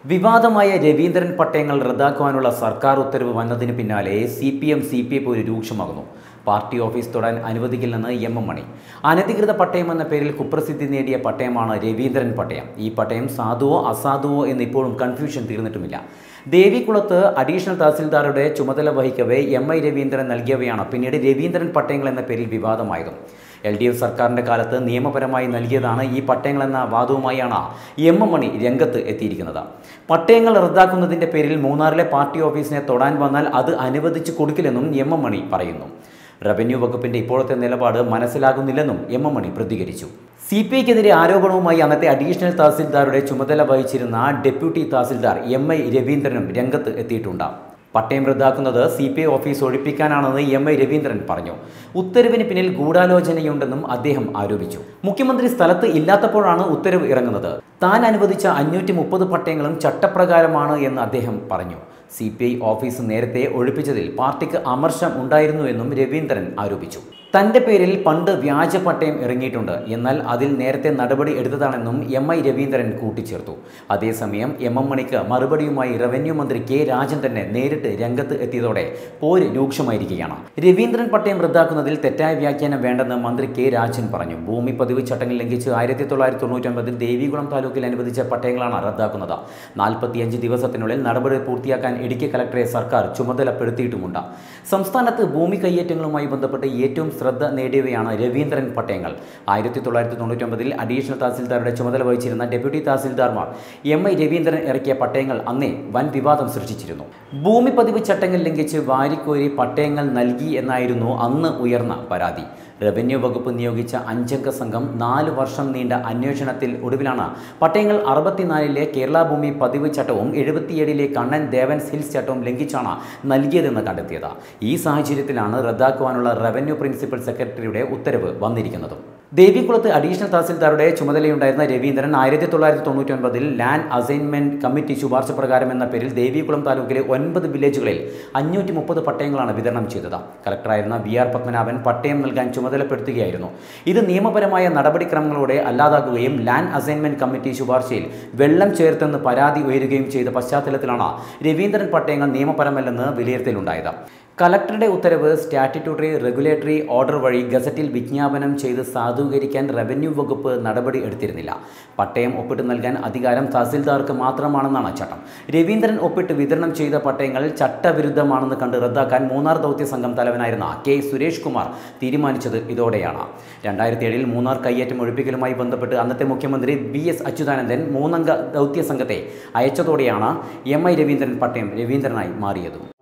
വിവാദമായ രവീന്ദ്രൻ പട്ടയങ്ങൾ റദ്ദാക്കുവാനുള്ള സർക്കാർ ഉത്തരവ് വന്നതിന് പിന്നാലെ CPM CPI പോര് രൂക്ഷമാകുന്നു. പാർട്ടി ഓഫീസ് തൊടാൻ അനുവദിക്കില്ലെന്ന് MM മണി. അനധികൃത പട്ടയം എന്ന പേരിൽ കുപ്രസിദ്ധി നേടിയ പട്ടയമാണ് രവീന്ദ്രൻ പട്ടയം. ഈ പട്ടയം സാധുവോ അസാധുവോ എന്നിപ്പോഴും കൺഫ്യൂഷൻ തീർന്നിട്ടുമില്ല. ദേവികുളത്ത് അഡീഷണൽ തഹസിൽദാറുടെ ചുമതല വഹിക്കവേ MI രവീന്ദ്രൻ നൽകിയവയാണ് പിന്നീട് രവീന്ദ്രൻ പട്ടയങ്ങൾ എന്ന പേരിൽ വിവാദമായതും. LDF സർക്കാരിൻ്റെ കാലത്ത് നിയമപരമായി നൽകിയതാണ് ഈ പട്ടയങ്ങളെന്ന വാദവുമായാണ് MM മണി രംഗത്ത് എത്തിയിരിക്കുന്നത്. പട്ടയങ്ങൾ റദ്ദാക്കുന്നതിൻ്റെ പേരിൽ മൂന്നാറിലെ പാർട്ടി ഓഫീസിനെ തൊടാൻ വന്നാൽ അത് അനുവദിച്ചു കൊടുക്കില്ലെന്നും MM മണി പറയുന്നു. റവന്യൂ വകുപ്പിന്റെ ഇപ്പോഴത്തെ നിലപാട് മനസ്സിലാകുന്നില്ലെന്നും MM മണി പ്രതികരിച്ചു. CPIക്കെതിരെ ആരോപണവുമായി അന്നത്തെ അഡീഷണൽ തഹസിൽദാറുടെ ചുമതല വഹിച്ചിരുന്ന ഡെപ്യൂട്ടി തഹസിൽദാർ MI രവീന്ദ്രനും രംഗത്ത് എത്തിയിട്ടുണ്ട്. പട്ടയം റദ്ദാക്കുന്നത് CPI ഓഫീസ് ഒഴിപ്പിക്കാനാണെന്ന് MI രവീന്ദ്രൻ പറഞ്ഞു. ഉത്തരവിന് പിന്നിൽ ഗൂഢാലോചനയുണ്ടെന്നും അദ്ദേഹം ആരോപിച്ചു. മുഖ്യമന്ത്രി സ്ഥലത്ത് ഇല്ലാത്തപ്പോഴാണ് ഉത്തരവ് ഇറങ്ങുന്നത്. താൻ അനുവദിച്ച 530 പട്ടയങ്ങളും ചട്ടപ്രകാരമാണ് എന്ന് അദ്ദേഹം പറഞ്ഞു. CPI ഓഫീസ് നേരത്തെ ഒഴിപ്പിച്ചതിൽ പാർട്ടിക്ക് അമർഷം ഉണ്ടായിരുന്നുവെന്നും രവീന്ദ്രൻ ആരോപിച്ചു. തൻ്റെ പേരിൽ പണ്ട് വ്യാജ പട്ടയം ഇറങ്ങിയിട്ടുണ്ട്, എന്നാൽ അതിൽ നേരത്തെ നടപടി എടുത്തതാണെന്നും MI രവീന്ദ്രൻ കൂട്ടിച്ചേർത്തു. അതേസമയം MM മണിക്ക് മറുപടിയുമായി റവന്യൂ മന്ത്രി K രാജൻ തന്നെ നേരിട്ട് രംഗത്ത് എത്തിയതോടെ പോര് രൂക്ഷമായിരിക്കുകയാണ്. രവീന്ദ്രൻ പട്ടയം റദ്ദാക്കുന്നതിൽ തെറ്റായ വ്യാഖ്യാനം വേണ്ടെന്ന് മന്ത്രി K രാജൻ പറഞ്ഞു. ഭൂമി പതിവ് ചട്ടങ്ങൾ ലംഘിച്ച് 1999 ദേവികുളം താലൂക്കിൽ അനുവദിച്ച പട്ടയങ്ങളാണ് റദ്ദാക്കുന്നത്. 45 ദിവസത്തിനുള്ളിൽ നടപടി പൂർത്തിയാക്കാൻ ഇടുക്കി കലക്ടറെ സർക്കാർ ചുമതലപ്പെടുത്തിയിട്ടുമുണ്ട്. സംസ്ഥാനത്ത് ഭൂമി കയ്യേറ്റങ്ങളുമായി ബന്ധപ്പെട്ട് ഏറ്റവും ശ്രദ്ധ നേടിയവയാണ് രവീന്ദ്രൻ പട്ടയങ്ങൾ. 1999 അഡീഷണൽ തഹസിൽദാറുടെ ചുമതല വഹിച്ചിരുന്ന ഡെപ്യൂട്ടി തഹസിൽദാർമാർ MI രവീന്ദ്രൻ ഇറക്കിയ പട്ടയങ്ങൾ അന്നേ വൻ വിവാദം സൃഷ്ടിച്ചിരുന്നു. ഭൂമി പതിവ് ചട്ടങ്ങൾ ലംഘിച്ച് വാരിക്കോരി പട്ടയങ്ങൾ നൽകി എന്നായിരുന്നു അന്ന് ഉയർന്ന പരാതി. റവന്യൂ വകുപ്പ് നിയോഗിച്ച 5 അംഗ സംഘം 4 വർഷം നീണ്ട അന്വേഷണത്തിൽ ഒടുവിലാണ് പട്ടയങ്ങൾ 64-ലെ കേരള ഭൂമി പതിവ് ചട്ടവും 77-ലെ കണ്ണൻ ദേവൻസ് ഹിൽസ് ചട്ടവും ലംഘിച്ചാണ് നൽകിയതെന്ന് കണ്ടെത്തിയത്. ഈ സാഹചര്യത്തിലാണ് റദ്ദാക്കുവാനുള്ള റവന്യൂ പ്രിൻസിപ്പൽ സെക്രട്ടറിയുടെ ഉത്തരവ് വന്നിരിക്കുന്നത്. ദേവികുളത്ത് അഡീഷണൽ തഹസിൽദാറുടെ ചുമതലയുണ്ടായിരുന്ന രവീന്ദ്രൻ 1999 ലാൻഡ് അസൈൻമെന്റ് കമ്മിറ്റി ശുപാർശ പ്രകാരം എന്ന പേരിൽ ദേവികുളം താലൂക്കിലെ 9 വില്ലേജുകളിൽ 530 പട്ടയങ്ങളാണ് വിതരണം ചെയ്തത്. കളക്ടറായിരുന്ന VR പത്മനാഭൻ പട്ടയം നൽകാൻ ചുമതലപ്പെടുത്തുകയായിരുന്നു. ഇത് നിയമപരമായ നടപടിക്രമങ്ങളോടെ അല്ലാതാക്കുകയും ലാൻഡ് അസൈൻമെന്റ് കമ്മിറ്റി ശുപാർശയിൽ വെള്ളം ചേർത്തെന്ന് പരാതി ഉയരുകയും ചെയ്ത പശ്ചാത്തലത്തിലാണ് രവീന്ദ്രൻ പട്ടയങ്ങൾ നിയമപരമല്ലെന്ന് വിലയിരുത്തലുണ്ടായത്. കളക്ടറുടെ ഉത്തരവ് സ്റ്റാറ്റ്യൂട്ടറി റെഗുലേറ്ററി ഓർഡർ വഴി ഗസറ്റിൽ വിജ്ഞാപനം ചെയ്ത് സാധൂകരിക്കാൻ റവന്യൂ വകുപ്പ് നടപടി എടുത്തിരുന്നില്ല. പട്ടയം ഒപ്പിട്ട് നൽകാൻ അധികാരം തഹസിൽദാർക്ക് മാത്രമാണെന്നാണ് ചട്ടം. രവീന്ദ്രൻ ഒപ്പിട്ട് വിതരണം ചെയ്ത പട്ടയങ്ങൾ ചട്ടവിരുദ്ധമാണെന്ന് കണ്ട് റദ്ദാക്കാൻ മൂന്നാർ ദൗത്യ സംഘം തലവനായിരുന്ന K സുരേഷ് കുമാർ തീരുമാനിച്ചത് ഇതോടെയാണ്. 2007 മൂന്നാർ കയ്യേറ്റം ഒഴിപ്പിക്കലുമായി ബന്ധപ്പെട്ട് അന്നത്തെ മുഖ്യമന്ത്രി VS അച്യുതാനന്ദൻ 3 അംഗ ദൗത്യ സംഘത്തെ അയച്ചതോടെയാണ് MI രവീന്ദ്രൻ പട്ടയം രവീന്ദ്രനായി മാറിയത്.